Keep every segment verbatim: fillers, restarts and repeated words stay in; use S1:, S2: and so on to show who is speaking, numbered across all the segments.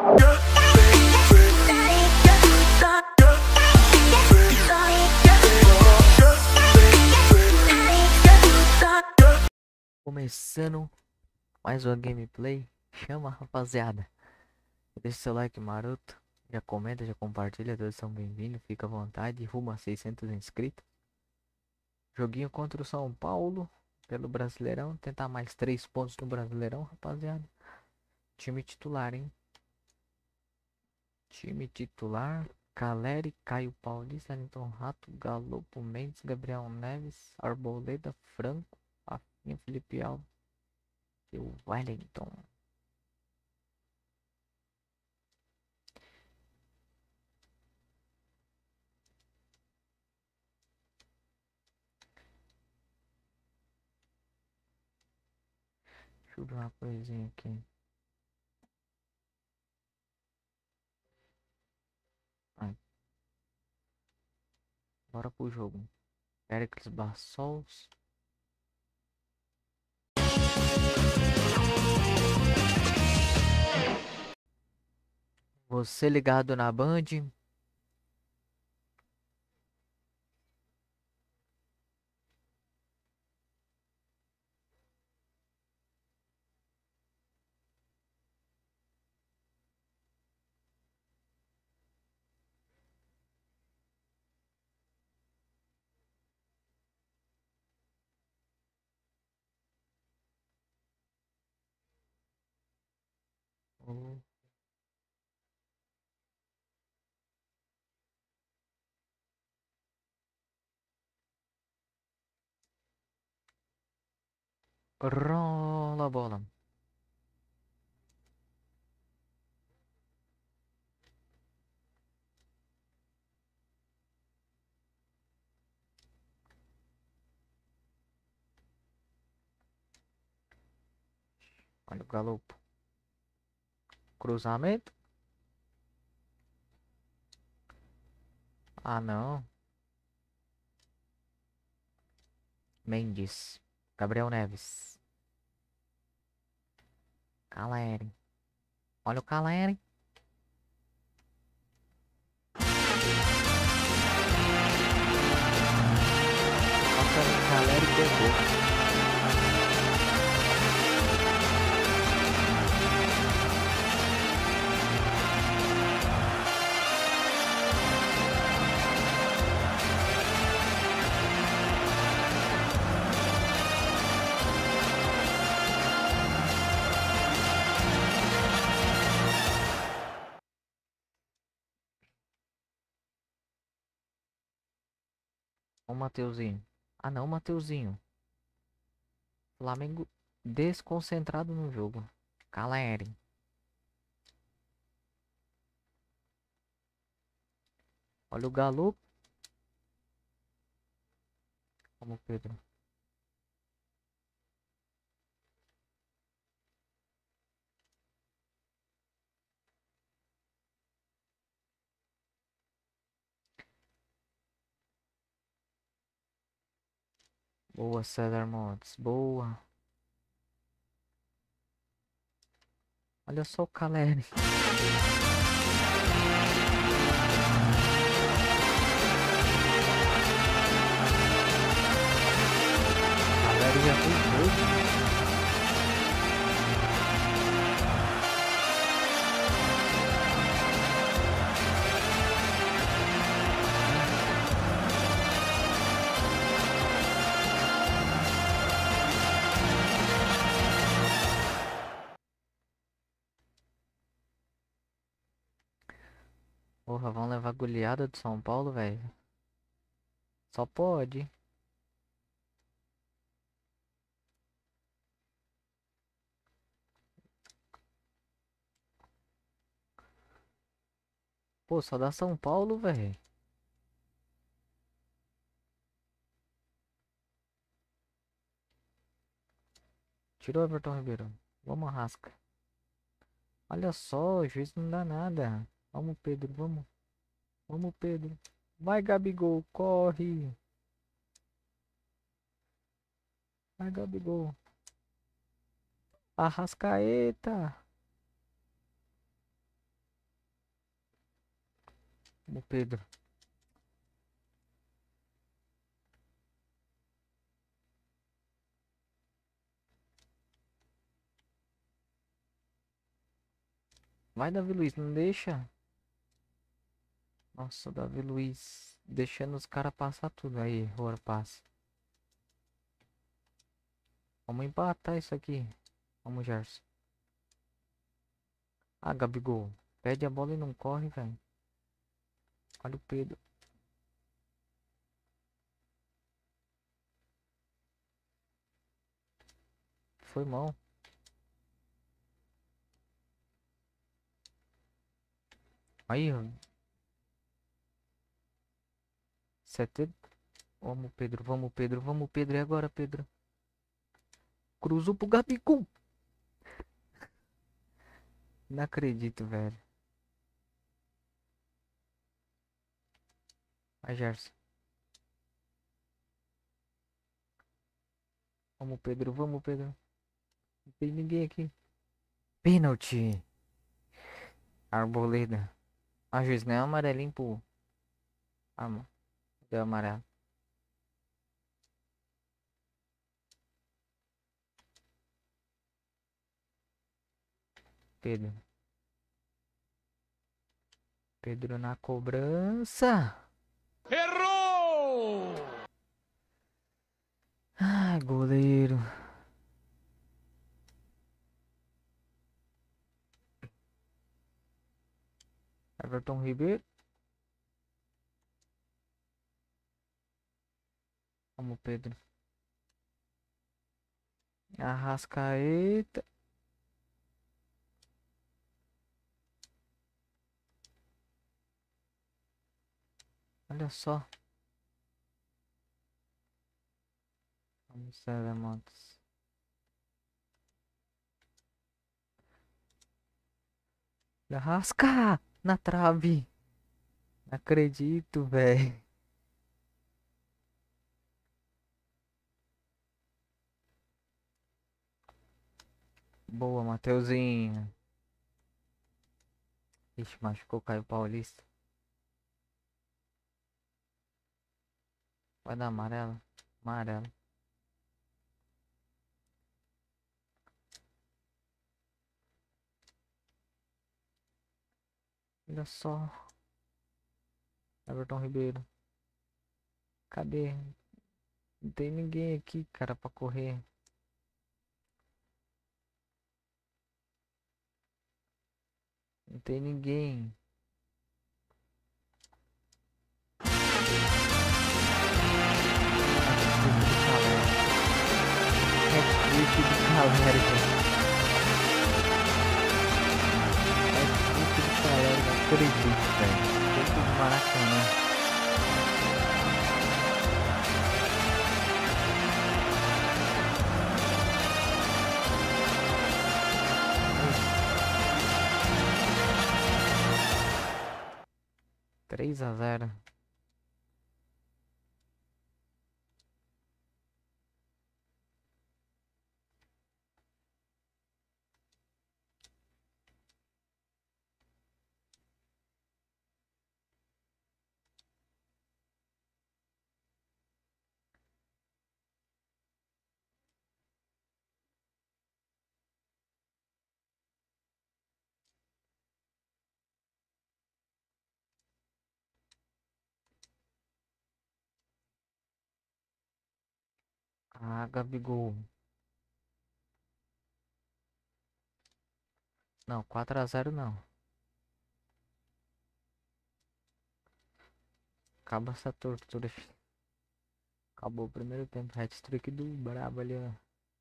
S1: Começando mais uma gameplay. Chama, rapaziada. Deixa seu like maroto. Já comenta, já compartilha. Todos são bem-vindos. Fica à vontade. Rumo a seiscentos inscritos. Joguinho contra o São Paulo pelo Brasileirão. Tentar mais três pontos no Brasileirão, rapaziada. Time titular, hein? Time titular: Caleri, Caio Paulista, Ayrton Rato, Galopo, Mendes, Gabriel Neves, Arboleda, Franco, Rafinha, Felipe Alves e o Wellington. Deixa eu ver uma coisinha aqui. Ai, bora pro jogo. Pericles Bassols. Você ligado na Band. Oh. Rola a bola. Olha o Galopo. Cruzamento. Ah, não. Mendes. Gabriel Neves. Caleri. Olha o Caleri. Passando o Caleri e pegou. O Mateuzinho. Ah não, Mateuzinho. Flamengo desconcentrado no jogo. Caleri. Olha o Galo. Como Pedro. Boa, César Montes. Boa. Olha só o Caleri. Caleri já fez dois. Porra, vão levar goleada do São Paulo, velho. Só pode. Pô, só dá São Paulo, velho. Tirou o Everton Ribeiro. Vamos, Arrasca. Olha só, o juiz não dá nada. Vamos, Pedro, vamos. Vamos, Pedro. Vai, Gabigol, corre. Vai, Gabigol. Arrascaeta. O Pedro. Vai, Davi Luiz, não deixa. Nossa, Davi Luiz. Deixando os caras passar tudo. Aí, Rora passa. Vamos empatar isso aqui. Vamos, Gerson. Ah, Gabigol. Pede a bola e não corre, velho. Olha o Pedro. Foi mal. Aí, ó. setenta. Vamos, Pedro. Vamos, Pedro. Vamos, Pedro. E agora, Pedro? Cruzou pro Gabigol. Não acredito, velho. Vai, Gerson. Vamos, Pedro. Vamos, Pedro. Não tem ninguém aqui. Pênalti. Arboleda. A juiz não é amarelinho pro... Ah, mano. Deu amarelo. Pedro. Pedro na cobrança.
S2: Errou!
S1: Ai, goleiro. Everton Ribeiro. Vamos, Pedro. Arrascaeta. Olha só. Vamos, Telemontes. Arrasca! Na trave. Não acredito, velho. Boa, Mateuzinho. Ixi, machucou o Caio Paulista. Vai dar amarelo? Amarelo. Olha só. Everton Ribeiro. Cadê? Não tem ninguém aqui, cara, pra correr. Não tem ninguém. Hat-trick do Caleri, velho. Hat-trick do Caleri, não acredito, velho. Dentro do Maracanã. três a zero. Ah, Gabigol. Não, quatro a zero não. Acaba essa tortura, filho. Acabou o primeiro tempo. Hat-trick do brabo ali, ó.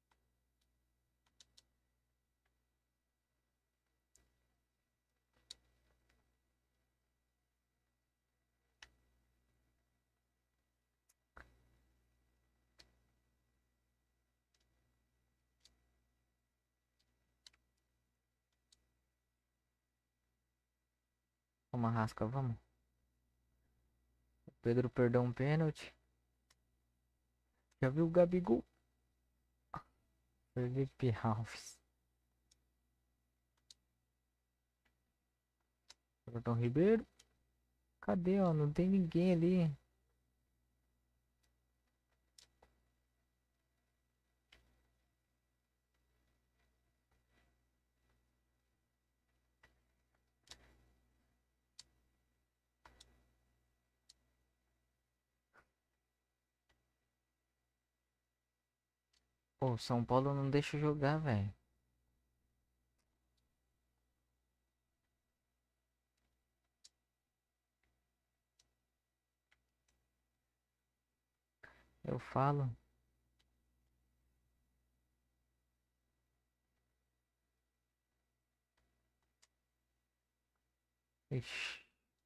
S1: Vamos, Arrasca, vamos. O Pedro perdeu um pênalti. Já viu o Gabigol? Felipe Alves. Everton Ribeiro. Cadê, ó? Não tem ninguém ali. Pô, São Paulo não deixa eu jogar, velho. Eu falo. Ixi.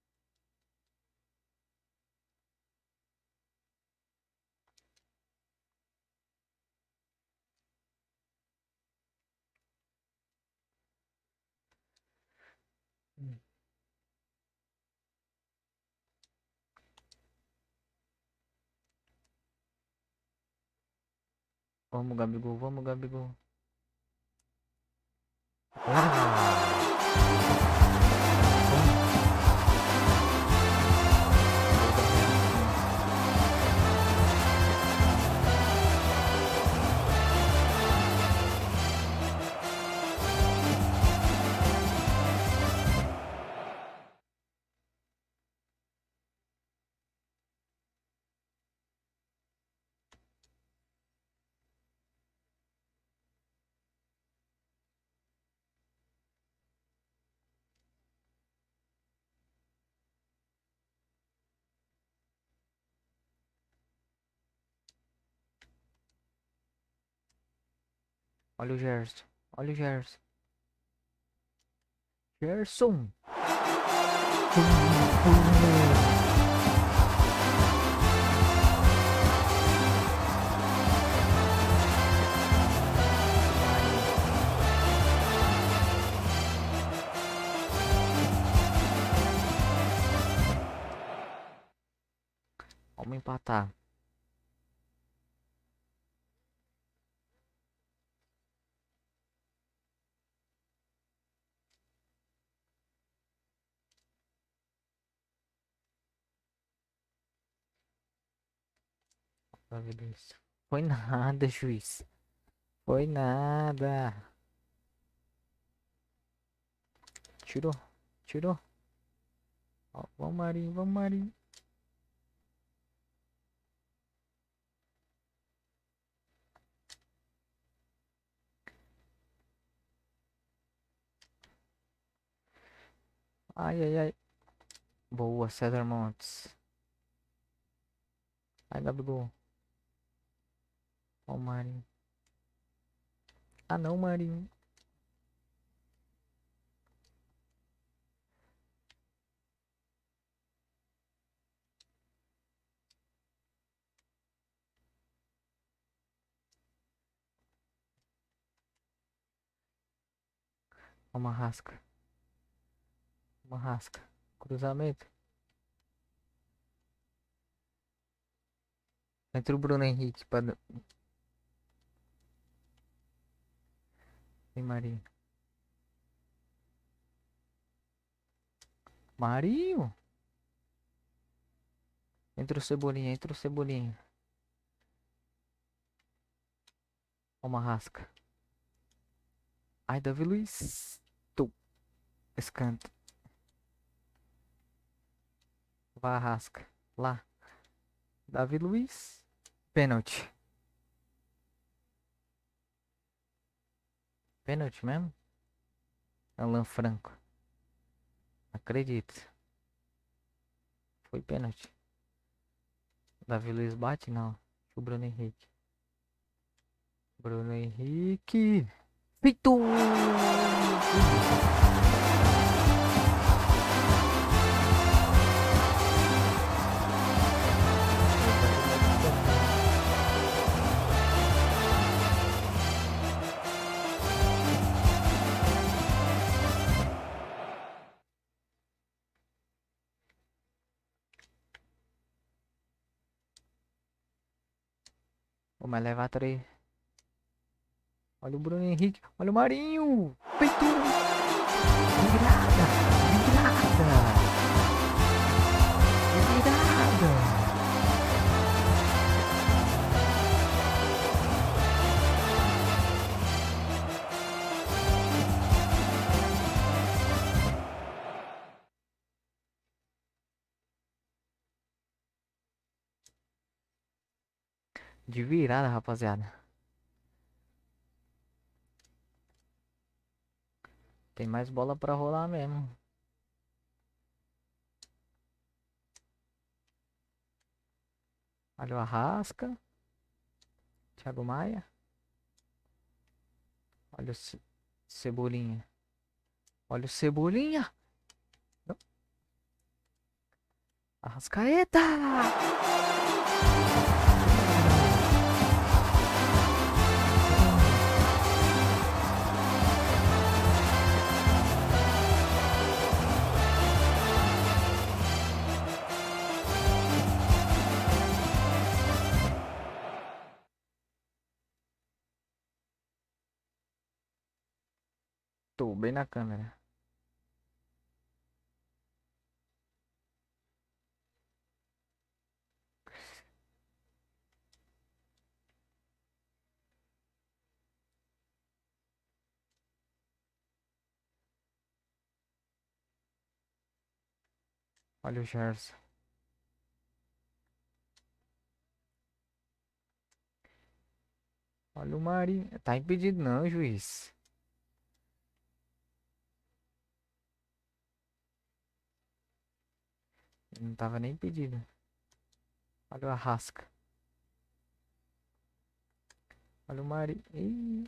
S1: Vamos, Gabigol, vamos, Gabigol. Ah! Olha o Gerson. Olha o Gerson. Gerson. Vamos empatar. Foi nada, juiz. Foi nada. Tirou. Tirou. Ó, vamos, Marinho. Vamos, Marinho. Ai, ai, ai. Boa, César Montes. Ai, Gabigol. Ó, o Marinho. Ah, não, Marinho. Ó, uma rasca. Uma rasca. Cruzamento. Entra o Bruno Henrique para. Tem Marinho. Marinho. Entra o Cebolinha. Entra o Cebolinha. Ó, uma rasca. Ai, Davi Luiz. Tu. Escanto. Vai, rasca. Lá. Davi Luiz. Pênalti. Pênalti mesmo? Alan Franco. Acredito. Foi pênalti. Davi Luiz bate? Não. O Bruno Henrique. Bruno Henrique. Feito! Vamos levar três. Olha o Bruno Henrique. Olha o Marinho. Feito! Virada! Virada! De virada, rapaziada. Tem mais bola pra rolar mesmo. Olha o Arrasca. Thiago Maia. Olha o Ce- Cebolinha. Olha o Cebolinha. Arrascaeta! Tô bem na câmera. Olha o Gerson. Olha o Mari. Tá impedido não, juiz. Não tava nem impedido. Olha o Arrasca. Olha o Mari. Ih,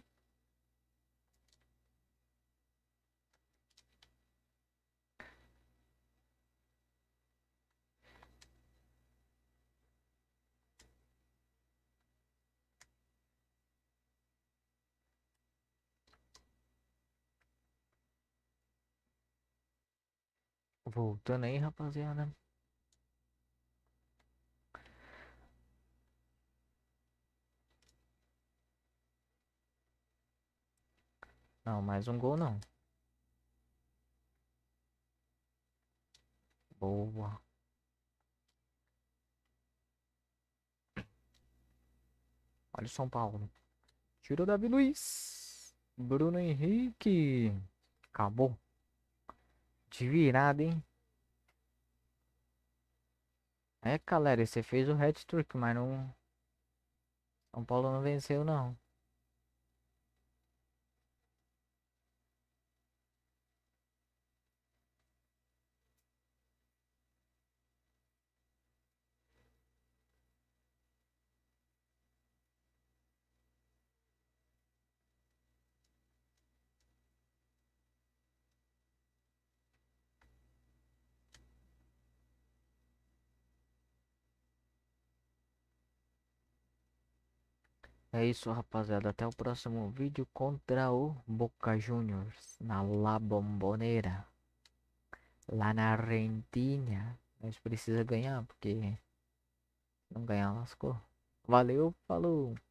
S1: voltando aí, rapaziada. Não, mais um gol não. Boa. Olha o São Paulo. Tirou Davi Luiz. Bruno Henrique. Acabou. De virada, hein? É, galera, você fez o hat-trick, mas não... São Paulo não venceu, não. É isso, rapaziada. Até o próximo vídeo contra o Boca Juniors na La Bombonera, lá na Argentina. Nós precisa ganhar, porque não ganhar lascou. Valeu, falou.